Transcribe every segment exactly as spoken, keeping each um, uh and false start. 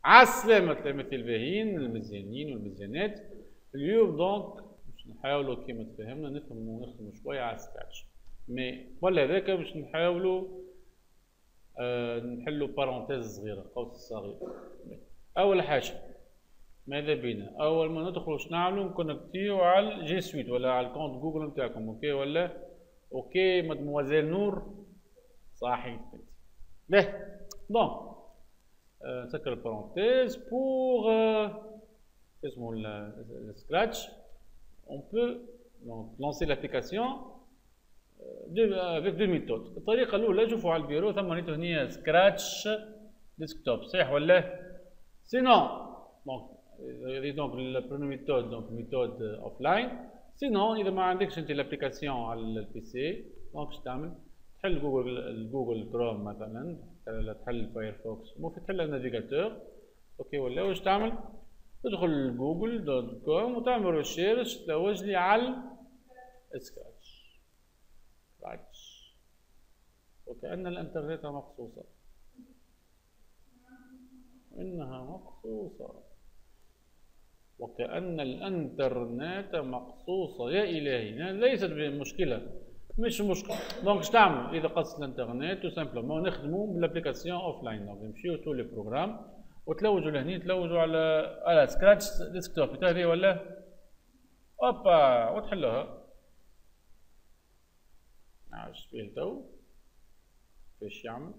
عالسلامة تلاميذ الباهيين المزيانين والمزيانات. اليوم دونك باش نحاولوا كيما تفهمنا نفهموا ونخدموا شوية على السكراتش. مي قبل هذاك باش نحاولوا آه نحلوا بارونتيز صغيرة، قوس صغير. أول حاجة ماذا بينا؟ أول ما ندخلوا واش نعملوا؟ نكونكتيو على الجي سويت ولا على الكونت جوجل نتاعكم، أوكي ولا؟ أوكي مدموزيل نور؟ صحيح. باهي دونك نسكر البارونتيز بور اسمه السكراتش. On peut donc lancer l'application avec deux méthodes. الطريقة الأولى شوفوا على البيرو ثم ريتو هنا سكراتش ديسكتوب، صحيح ولا؟ سينون دونك donc la première méthode donc méthode offline. sinon إذا ما عندكش أنت الابليكاسيون على البي سي دونك اش تعمل؟ تحل جوجل جوجل كروم مثلا، ولا تحل فايرفوكس، ممكن تحل النافيغاتور، اوكي ولا؟ واش تعمل؟ تدخل جوجل دوت كوم وتعمل ريشيرش تلوج لي على سكراتش. سكراتش وكأن الانترنت مقصوصة، إنها مقصوصة وكأن الانترنت مقصوصة. يا إلهي ليست بمشكلة، مش مشكل. دونك اش تعمل؟ اذا قصت الانترنت تو سامبلومون نخدموا بالابليكاسيون اوف لاين. دونك نمشيو تو لي بروغرام وتلوجوا لهني، تلوجوا على على سكراتش ديسكتوب هذه ولا اوبا وتحلوها. عاش فيه تو كيفاش يعمل؟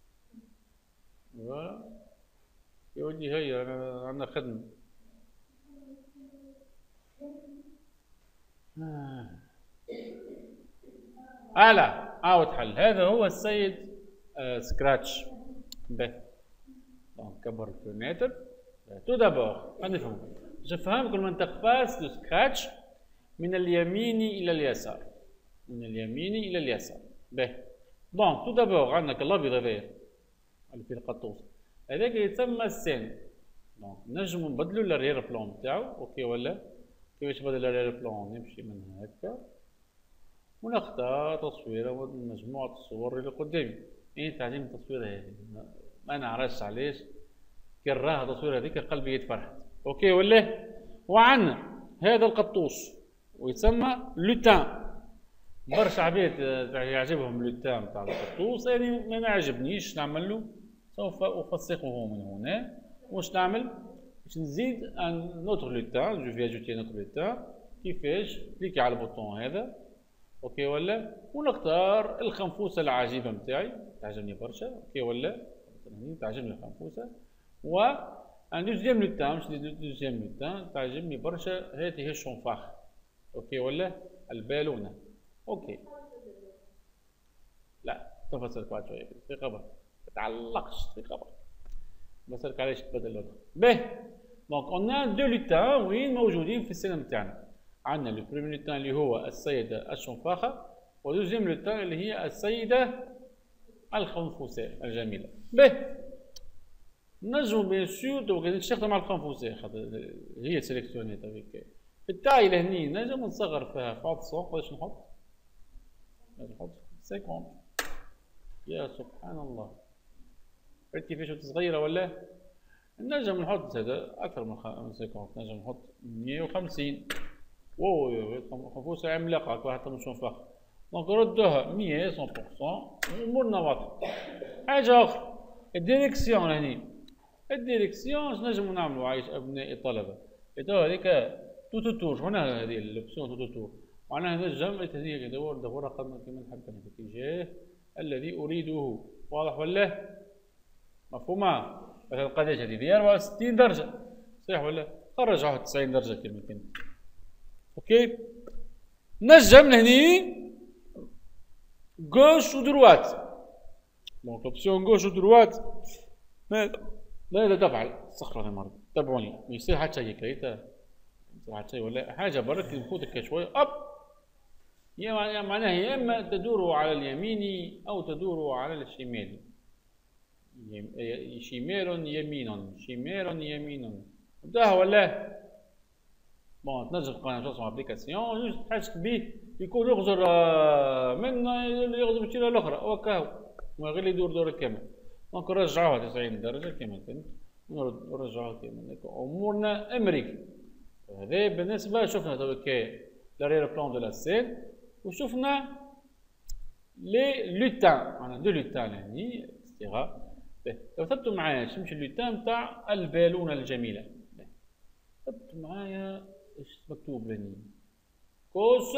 فوالا يا ودي هيا عندنا خدمة. آه. هلا عاود حل. هذا هو السيد آه سكراتش. باهي دونك كبر الفينيتر. تو دابور غنفهمو. جو فهمك المنتقفاس دو سكراتش من اليمين الى اليسار، من اليمين الى اليسار. باهي دونك تو دابور عندك الابيض هذايا اللي فيه القطوس هذاك يتسمى السين. دونك نجمو نبدلو الاريير بلون تاعو، اوكي ولا؟ كيفاش نبدل الاريير بلون؟ نمشي من هكا ونختار تصويره من مجموعة الصور اللي قدامي. ايه تعجبني التصويرة هذه، ما نعرفش علاش كي نراها التصويرة هذيك قلبي يتفرحت، اوكي ولا؟ وعندنا هذا القطوش ويسمى لوتان. برشا عباد يعجبهم لوتان تاع القطوس، يعني ما نعجبنيش. نعمل له سوف افسقه من هنا. واش نعمل؟ باش نزيد ان نوتر لوتان، جو في اجوتي نوتر لوتان. كيفاش؟ كليكي على البوطون هذا، اوكي ولا؟ ونختار الخنفوسه العجيبه نتاعي، تعجبني برشا، اوكي ولا؟ تعجبني الخنفوسه. و ان دوزيام لوتان، مش دوزيام لوتان تعجبني برشا، هذه هي الشنفاخ، اوكي ولا؟ البالونه، اوكي. لا تفسرك بعد شويه في خبر، ما تعلقش في خبر، بسالك علاش تبدل اللون. باهي دونك اون ان دو لوتان وين موجودين في السينما نتاعنا. عندنا لو بريمير لوتان اللي هو السيدة الشنفاخة، ودوزيام لوتان اللي هي السيدة الخنفوساء الجميلة. باهي نجمو بيان سور دوك نستخدم على الخنفوساء خاطر هي سيليكسيونيت هذيك. في التاي لهني نجم نصغر فيها فاط صون. قداش نحط؟ نحط خمسين. يا سبحان الله، عرفت كيفاش صغيرة ولا؟ نجم نحط هذا أكثر من خمسين، نجم نحط مية وخمسين. واو خنفوسة عملاقة هكا حتى مش منفخ. دونك ردوها مية مية بالمية وأمورنا واضحة. حاجة أخرى الديريكسيون هني. الديريكسيون اش نجمو نعملو عايش أبناء الطلبة؟ تو هذيك تو تو تور، هنا هذه الأوبسيون تو تو تور. معناها نجم هذيك دور دور قدم كما نحب أنا في الاتجاه الذي أريده، واضح ولا؟ مفهومة؟ مثلا قداش هذه؟ دي أربعة وستين درجة، صحيح ولا؟ خرج واحد وتسعين درجة كما كنت. اوكي نجم هني غوش و دروات. دونك اوبسيون غوش و دروات ماذا تفعل؟ استغفر الله المرض، تابعوني ما يصير حتى شيء كريتا، يصير حتى شيء ولا حاجة برك نفوتك شوية اب. يا معناها يا اما تدور على اليمين او تدور على الشمال. شمال يمين شمال يمين ده ولا؟ بون تنجم تقارن جوج ابليكاسيون جوست حاجتك بيه يكون يغزر من يغزر بالشيله الاخرى وكاهو، من غير يدور دور كامل. دونك نرجعوها تسعين درجه كما كنت، نرجعوا كيما هكا امورنا امريكا. هذا بالنسبه شفنا توكا لارير بلان دو لا سين، وشفنا لي لوتان، معنا دو لوتان يعني استغاء. لو ثبتوا معايا شمش اللوتان تاع البالونه الجميله. ثبتوا معايا ايش مكتوب هني؟ كوس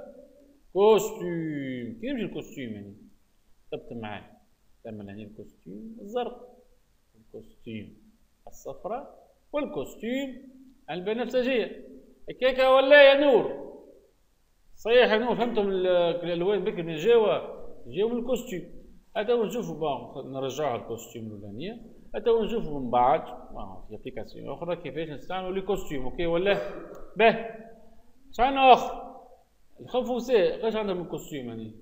كوستيم. كي يمشي الكوستيم يعني ثبت معايا لما هني الكوستيم الزرق، الكوستيم الصفراء، والكوستيم البنفسجيه. هكاكا ولا يا نور؟ صحيح يا نور، فهمتم الالوان بكري من جاوا جاو من الكوستيم. هذا نشوفوا بون نرجعوها الكوستيم الاولانيه، هذا نشوفوا من بعد في ابليكاسيون اخرى كيفاش نستعملوا لي كوستيم. اوكي ولا باه شحال اخر الخنفوسات قاش عندهم من كوستيم يعني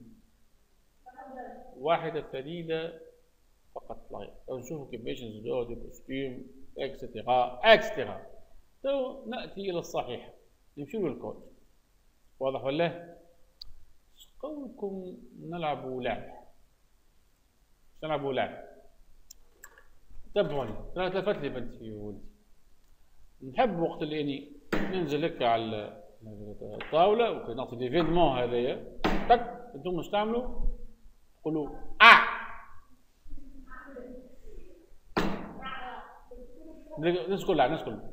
واحده فريده فقط لا غير. نشوفوا كيفاش نزيدوها دي كوستيم اكسترا اكسترا. تو ناتي الى الصحيح، نمشيو للكود. واضح ولا؟ قولكم نلعبوا لعبه. نلعبوا لعبه. تبعوني تلفت لي بنتي وولدي. نحب وقت اللي اني ننزل هكا على الطاوله ونعطي ليفينمون هذايا تك، انتم واش تعملوا؟ تقولوا اه. الناس كلها الناس كلها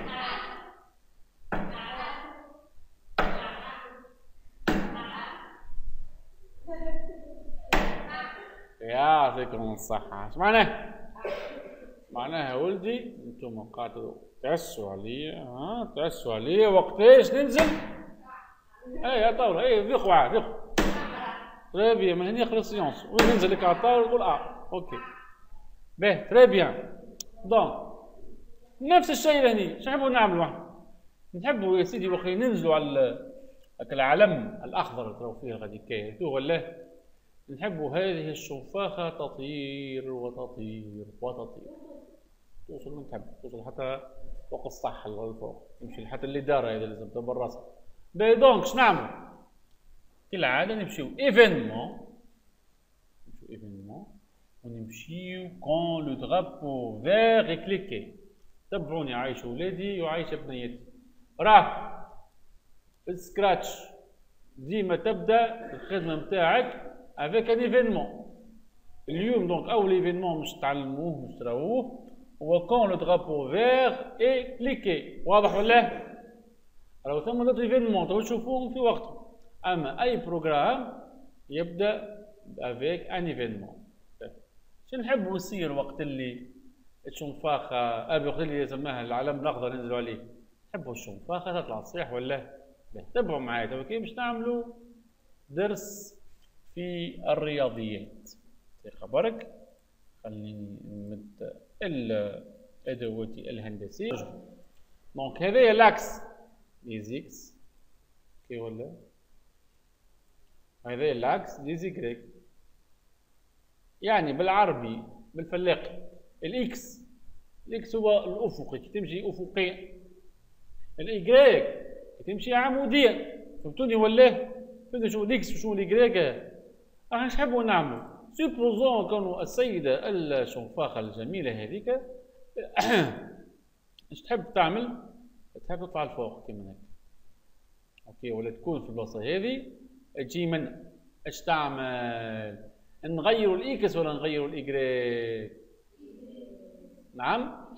يعطيكم الصحة. اش معناه؟ معناها ولدي انتم قاعدوا تعسوا عليا، ها تعسوا عليا وقتاش ننزل؟ اي على الطاولة، اي ذوقوا عاد ذوقوا. تري بيان، من هنا خلص سيونس، وين ننزل لك على الطاولة نقول اه، اوكي. باهي تري بيان. دونك نفس الشيء لهني، شنو نحبوا نعملوا؟ نحبوا يا سيدي وقت ننزلوا على العلم الأخضر تراو فيه غادي كاين ولا؟ نحبوا هذه الشنفاخة تطير وتطير وتطير توصل من تحب، توصل حتى فوق السطح الفوق، تمشي حتى اللي دار هذا لازم تبر راسها. باهي دونك شنو نعملوا؟ كالعادة نمشيو ايفينمون، نمشيو ايفينمون ونمشيو كون لو درابو فيغ كليكي. تبعوني عايش ولادي وعايشة بنيتي. راه السكراتش ديما تبدا الخدمة نتاعك افيك ان ايفينمون. اليوم دونك اول ايفينمون باش تعلموه باش تراووه هو كون لو درابو فيغ اي كليكي. واضح ولا؟ راهو ثم دوت ايفينمون تو تشوفوهم في وقتهم، اما اي بروغرام يبدا افيك ان ايفينمون. شنو نحبوا نصير وقت اللي الشنفاخة ابي وقت اللي يسماها العلم الاخضر ننزلوا عليه؟ نحبوا الشنفاخة تطلع تصيح ولا؟ تابعوا معايا تو كيف باش نعملوا درس في الرياضيات. في خبرك خليني نمد الادوات الهندسية. دونك هذايا لاكس دي زيكس كي ولا؟ هذايا لاكس دي زيكريك، يعني بالعربي بالفلاقي الاكس. الاكس هو الافقي كي تمشي افقيا، الايكغيك كي تمشي عموديا. فهمتوني ولا؟ فهمتوا شنو الاكس وشنو الايكغيك؟ راح نحبوا نعملوا سوبوزون كانوا السيده الشنفاخه الجميله هذيك اش تحب تعمل؟ تحب تطلع لفوق كيما هكا، اوكي، ولا تكون في البلاصه هذه تجي من اش تعمل؟ نغيروا الاكس ولا نغيروا الايكغيك؟ نعم؟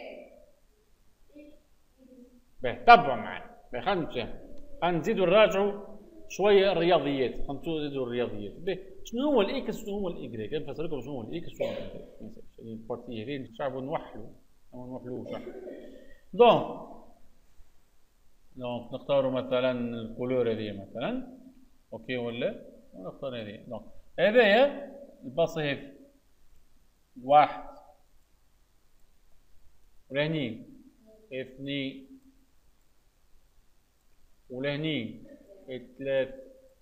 باهي تبعوا معايا. باهي خلينا نمشيو، خلينا نزيدوا نراجعوا شويه الرياضيات، خلينا نزيدوا الرياضيات. باهي شنو هو الاكس وشنو هو الايكغيك؟ نفسر لكم شنو هو الاكس وشنو هو الايكغيك. البارتي هذه نشعبوا نوحلوا او نوحلوه صح. دونك دونك نختاروا مثلا الكولور هذه مثلا، اوكي ولا؟ نختار هذه. دونك هذايا البلاصه هذه واحد، ولهني اثنين، ولهني ثلاثة،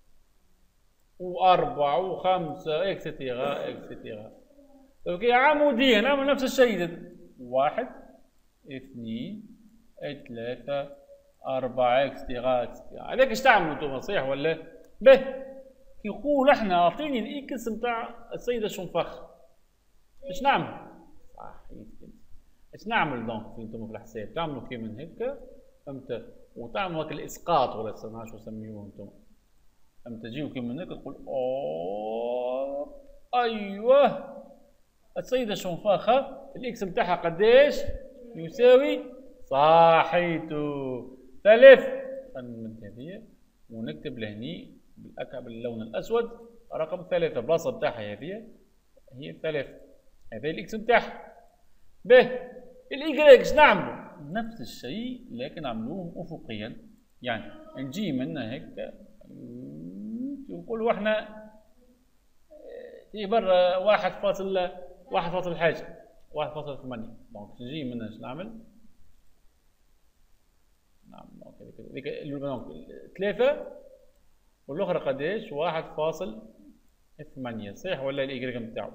وأربعة وخمسة اكسترا اكسترا. اوكي عموديا نعمل نفس الشيء، واحد اثنين ثلاثة أربعة اكسترا اكسترا. هذاك اش تعملوا انتم صحيح ولا؟ به كي نقول احنا اعطيني الاكس نتاع السيدة الشنفاخ اش نعمل؟ صح اش نعمل دونك انتم في الحساب؟ تعملوا كي من هكا فهمت، وتعملوا هكا الاسقاط ولا ما شو تسميوه انتم، فهمت، تجيو كي من هكا تقول اوه ايوه السيدة الشنفاخة الاكس نتاعها قداش؟ يساوي صحيتو ثلاث. نمد هذه ونكتب لهني باللون الاسود رقم ثلاثة، البلاصة نتاعها هذه هي ثلاثة، هذا الاكس نتاعها. به الايكغيك اش نعملوا؟ نفس الشيء لكن نعملوه افقيا، يعني نجي منا هكا ونقولوا احنا في برا واحد فاصل واحد فاصل حاجة واحد فاصل ثمانية، دونك نجي منا اش نعمل؟ نعم دونك هذيك ثلاثة والاخرى قداش؟ واحد فاصل ثمانية، صحيح ولا الايكغيك نتاعو؟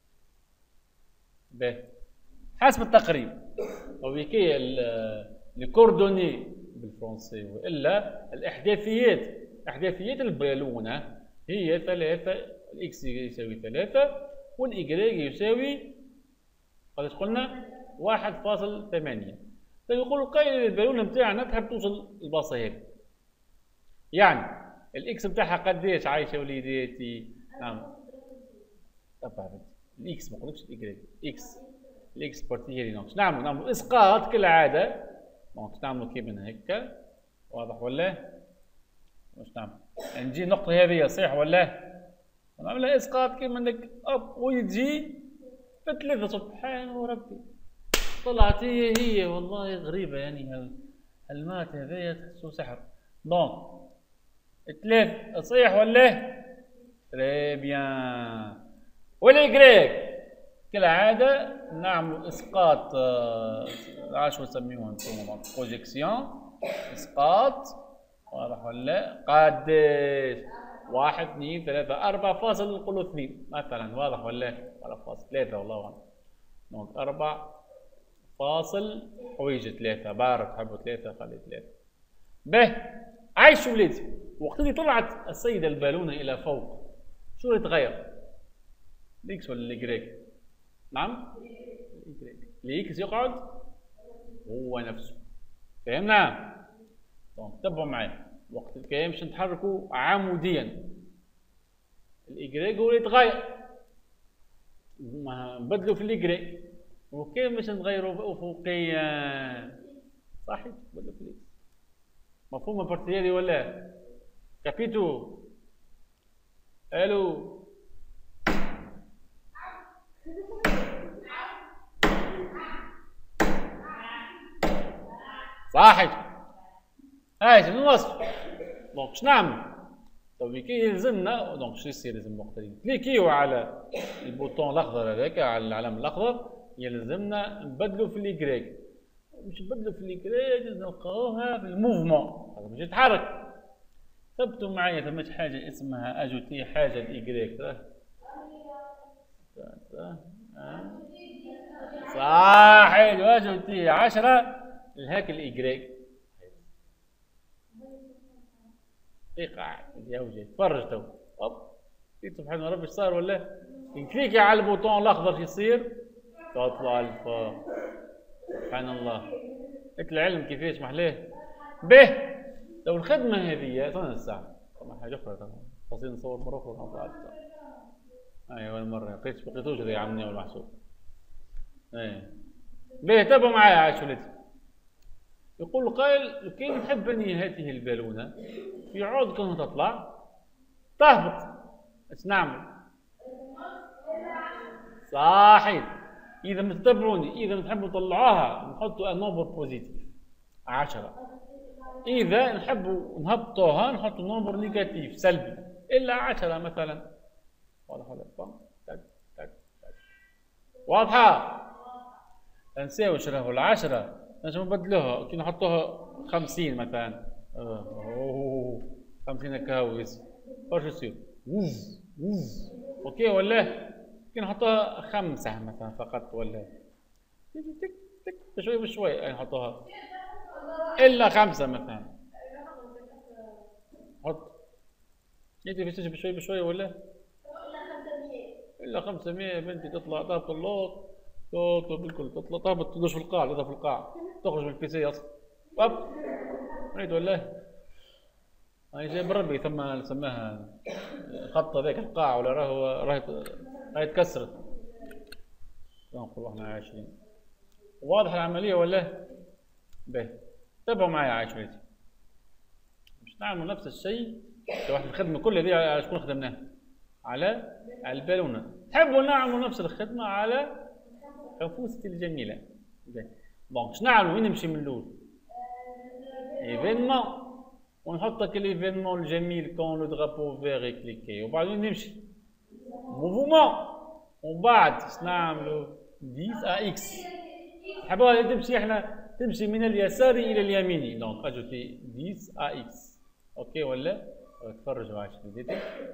باهي حسب التقريب وكي الكوردوني بالفرنسي والا الاحداثيات، احداثيات البالونه هي ثلاثة، الاكس يساوي ثلاثة والايكغيك يساوي قداش قلنا؟ واحد فاصل ثمانية. طيب يقولوا قايل البالونه نتاعنا تحب توصل البلاصه هذه، يعني الاكس نتاعها قداش عايشه وليداتي؟ نعم طبعا الاكس ما نقولكش الايكغيك، اكس الاكس بارتي هذه. دونك نعملوا نعملوا اسقاط كالعاده، دونك نعملوا كي من هكا، واضح ولا؟ واش نعمل؟ نجي النقطه هذه صحيح ولا؟ نعملها اسقاط كي من هك اب ويجي في ثلاثه، سبحان ربي طلعت هي هي والله غريبه، يعني هالمات هذايا تحسوا سحر. دونك ثلاث صحيح ولا؟ تري بيان. والايكغيك كالعادة نعمل اسقاط، عاش نسميوه انتم بروجيكسيون، اسقاط واضح ولا؟ قداش؟ واحد اثنين ثلاثة أربعة فاصل نقولوا اثنين مثلا، واضح ولا؟ أربعة فاصل ثلاثة والله أعلم. دونك أربعة فاصل حويجة ثلاثة، بارك تحبوا ثلاثة خلي ثلاثة. به عايش وليدي وقت اللي طلعت السيدة البالونة إلى فوق شو يتغير؟ الإكس ولا الإيكغيك؟ نعم؟ الإكس يقعد هو نفسه، فهمنا؟ دونك تبعوا معايا وقت الكلام باش نتحركوا عموديا، الإيكغيك هو اللي يتغير، نبدلوا في الإيكغيك، وكيف باش نتغيروا أفقيا؟ صحيح نبدلوا في الإكس. مفهوم البارتي هذه ولا؟ كابيتو؟ الو؟ صحيح هاي من الوصف. دونك شنو نعمل؟ طيب كي يلزمنا دونك شو يصير؟ لازم وقت اللي كليكيو على البوطون الاخضر هذاك على العلم الاخضر يلزمنا نبدلوا في الإيكغيك، مش نبدلوا في الإيكغيك نلقاوها في الموفمون هذا باش يتحرك. ثبتوا معايا ثماش حاجه اسمها اجوتي حاجه الإيكغيك، صحيح اجوتي عشرة لهاك الإيكغيك. قاعد يا وجهي تفرج تو هوب سبحان ربي ايش صار ولا؟ نكليكي على البوطون الاخضر شو يصير؟ تطلع الفوق. سبحان الله لك العلم كيفاش محلاه. به لو الخدمه هذه استنى الساعه طبعا حاجه اخرى طبعا خاصني نصور مره اخرى نطلع. ايوه اول مره لقيت بقيتوش يا عمي والمحسوب. ايه به تابعوا معايا عايش ولدي. يقول قائل كيف تحبني هذه البالونه في عود كون تطلع تهبط ايش نعمل؟ صحيح اذا ما تتبعوني اذا تحبوا تطلعوها نحطوا النمبر بوزيتيف عشرة، اذا نحبوا نهبطوها نحطوا نمبر نيجاتيف سلبي الا عشرة مثلا. واضح ولا تك تك تك واضحه؟ نساوي شراهو العشرة نجم نبدلوها كي نحطوها خمسين مثلا. اوه خمسين هكا ويس واش يصير؟ وز وز اوكي ولا؟ كي نحطوها خمسة مثلا فقط ولا تك تك بشوي بشوي نحطوها الا خمسة مثلا. حط انت بتجي بشوي بشوي ولا؟ الا خمسمية يا بنتي تطلع تهبط اللوط تطلب بالكل تطلع تهبط تدوش في القاع تدوش في القاع تخرج من البيسي اصلا هوب ريت والله هاي جاي بربي ثم سماها خط ذاك القاع ولا راهو راهي راهي تكسرت نقول احنا عايشين واضح العمليه ولا باهي تابعوا معايا عايشين باش نعملوا نفس الشيء واحد الخدمه كل هذه على شكون خدمناها على على البالونه تحبوا نعملوا نفس الخدمه على حفوستي الجميله دونك شنو نعملوا وين نمشي من الاول ايفينمون ونحط هاك الايفينمون الجميل كون لو درابو فيغ كليكي وبعدين نمشي موفمون ومن بعد شنو نعملوا عشرة ا اكس حبوا تمشي احنا تمشي من اليسار الى اليمين دونك اجوتي عشرة ا اكس اوكي ولا تفرجوا معايا شنو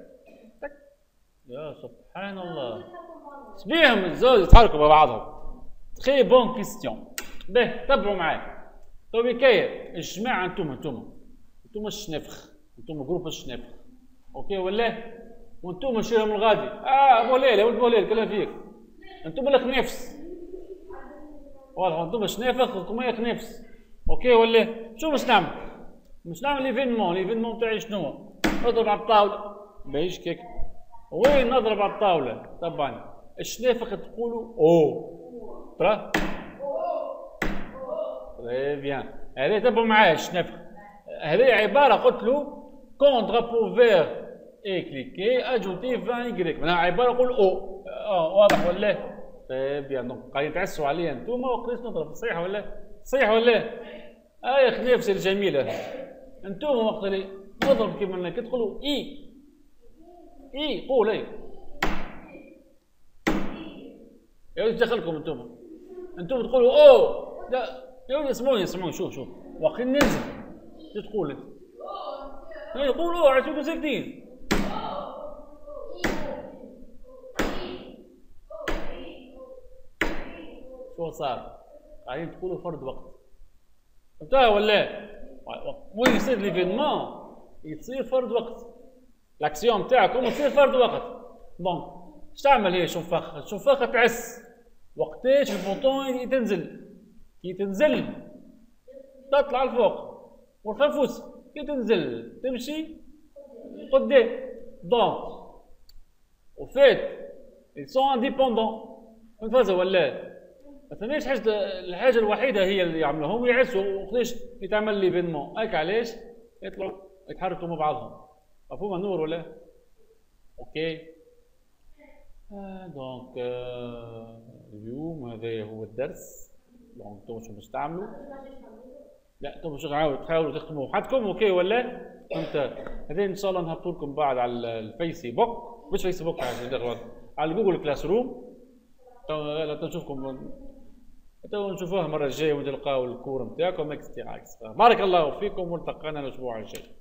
يا سبحان الله شبيهم الزوج يتحركوا مع بعضهم تخي بون كيستيون باهي تبعوا معايا تو بكاية الجماعة انتوما انتوما انتوما الشنافخ انتوما جروب الشنافخ اوكي ولا وانتوما شيرهم الغادي اه ابو ليلى ولد ابو ليلى كلها فيك انتوما الخنافس واضح انتوما الشنافخ وانتوما الخنافس اوكي ولا شو باش نعمل؟ باش نعمل ليفينمون ليفينمون تاعي شنو؟ نضرب على الطاولة باهيش كيك وين نضرب على الطاولة؟ طبعا الشنافخ تقولوا او ترى تري بيان هذا تبعوا معايا الشنافخ هذه عبارة قلت له كون درابو فيغ اي كليكي اجوتي عشرين يكريك معناها عبارة نقول او اه واضح ولا؟ تري بيان دونك قاعدين تعسوا عليا انتوما وقتاش نضرب صحيح ولا؟ صحيح ولا؟ هاي خنافس الجميلة انتوما وقت اللي نضرب كيما كي تقولوا اي اي قول اي يا ولدي دخلكم انتوما انتوما تقولوا اوه لا يا ولدي اسمعوني اسمعوني شوف شوف وقت ننزل شو تقول انت؟ يقولوا اوه عشان ساكتين شو صار؟ قاعدين تقولوا فرد وقت فهمتها ولا؟ وين يصير ليفينمون يصير فرد وقت الاكسيون تاعكم يصير فرد وقت دونك اش تعمل هي الشنفخه؟ الشنفخه تعس وقتاش البوطون تنزل كي تنزل تطلع لفوق والخنفوس كي تنزل تمشي قدام دونك وفات ils sont indépendants فهمت ولا؟ ما ثماش حاجه الحاجه الوحيده هي اللي يعملوها هم يعسوا وقتاش يتعمل ليفينمون هاك علاش يطلعوا يتحركوا مع بعضهم مفهوم النور ولا؟ اوكي آه دونك آه اليوم هذا هو الدرس دونك انتم شو باش تعملوا؟ لا انتم باش تحاولوا تخدموا وحدكم اوكي ولا؟ فهمت هذا ان شاء الله نهبطوا لكم بعد على الفيسبوك مش فيسبوك على جوجل كلاس روم تو نشوفكم تو نشوفوها المره الجايه ونلقاو الكور نتاعكم اكسترا بارك الله فيكم والتقينا الاسبوع الجاي.